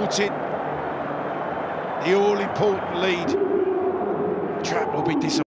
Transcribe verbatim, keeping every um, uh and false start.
supporting the all-important lead. Trap will be disappointed.